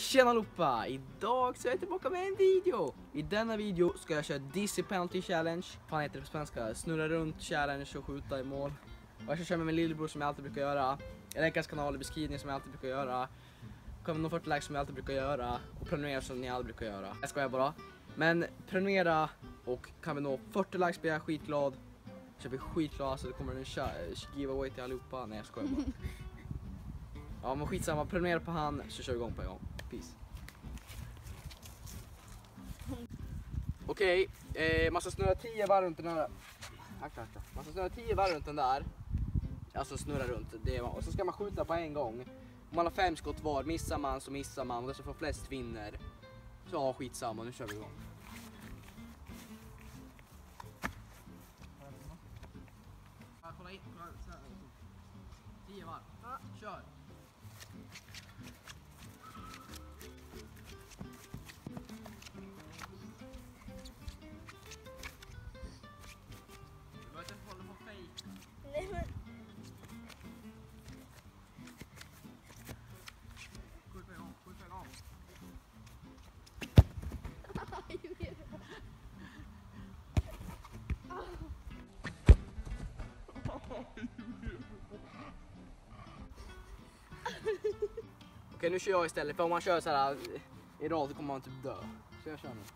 Tjena allihopa! Idag så är jag tillbaka med en video. I denna video ska jag köra DC Penalty Challenge. Fan heter det på svenska? Snurra runt challenge och skjuta i mål. Och jag ska köra med min lillebror som jag alltid brukar göra. Jag länkar hans kanal i beskrivningen som jag alltid brukar göra. Kommer nog 40 likes som jag alltid brukar göra. Och prenumerera som ni aldrig brukar göra. Jag skojar bara. Men prenumerera och kan vi nå 40 likes blir jag skitglad. Så jag blir skitglad så det kommer en giveaway till allihopa. Nej jag skojar bara. Ja men skitsamma, prenumerera på han så kör vi igång på en gång. Peace. Okej, man ska snurra 10 varv runt den där. Man ska snurra 10 varv runt den där. Alltså snurra runt det. Och så ska man skjuta på en gång. Om man har 5 skott var, missar man så missar man. Och det som får flest vinner. Så ja, skitsamma, nu kör vi igång. Kolla in, kolla 10 varv. Ja. Kör. Nej men... Skjut igång. Okej, nu kör jag istället, för om man kör så här i rad så kommer man typ dö. Så jag kör nu.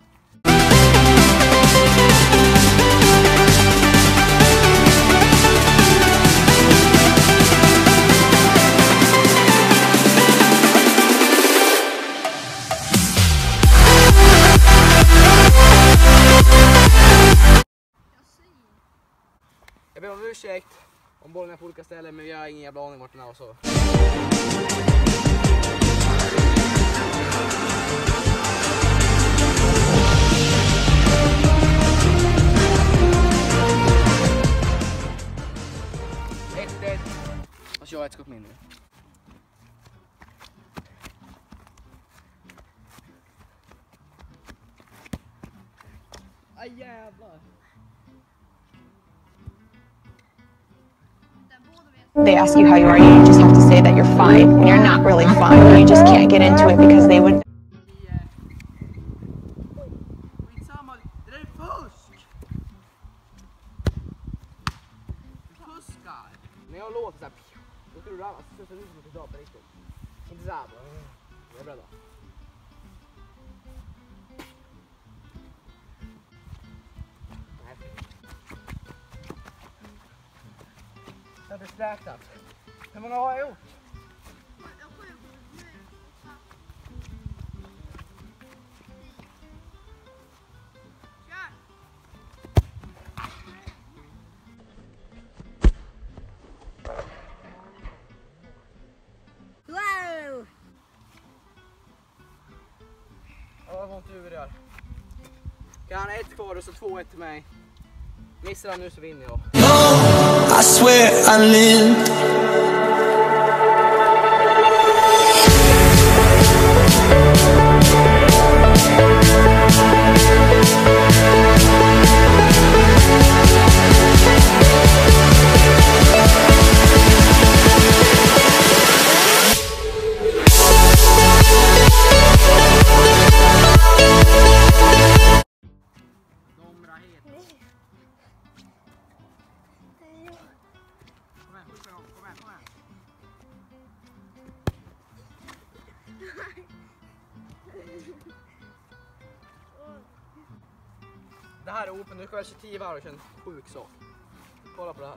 Jag ber om ursäkt om bollen är på olika ställen, men vi har ingen jävla aning vart den är och så. Och så jag har ett skott mindre. Aj jävlar. They ask you how you are, you just have to say that you're fine when you're not really fine. You just can't get into it because they would. Skitsamma, det där är fusk! Du fuskar! När jag låter såhär, då ska du ramla, så ser det ut som att du drar på riktigt. Inte såhär, jag är beredd då. Jag har räknat. Hur många har jag gjort? Wow! Ja, vad ont i huvudet gör. Kan han 1 kvar och så 2-1 till mig. Missar han nu så vinner jag. I swear I lived. Det här är open, nu ska jag 10 varv och köra en sjuk sak. Kolla på det här.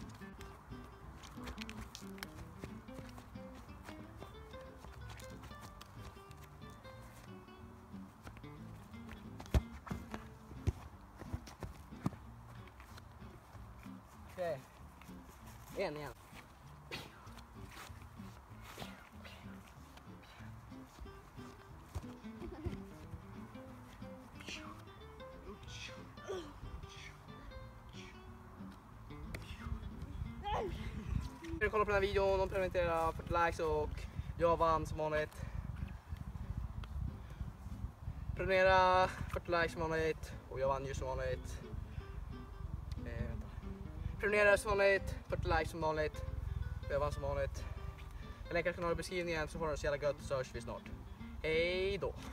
Okej. En igen. Kolla på den här videon, de presenterar 40 likes och jag vann som vanligt. Prenumerera 40 likes som vanligt och jag vann ju som vanligt. Prenumerera som vanligt, 40 likes som vanligt och jag vann som vanligt. Jag länkar kanalen i beskrivningen så får du så jävla gött så hörs vi snart. Hej då.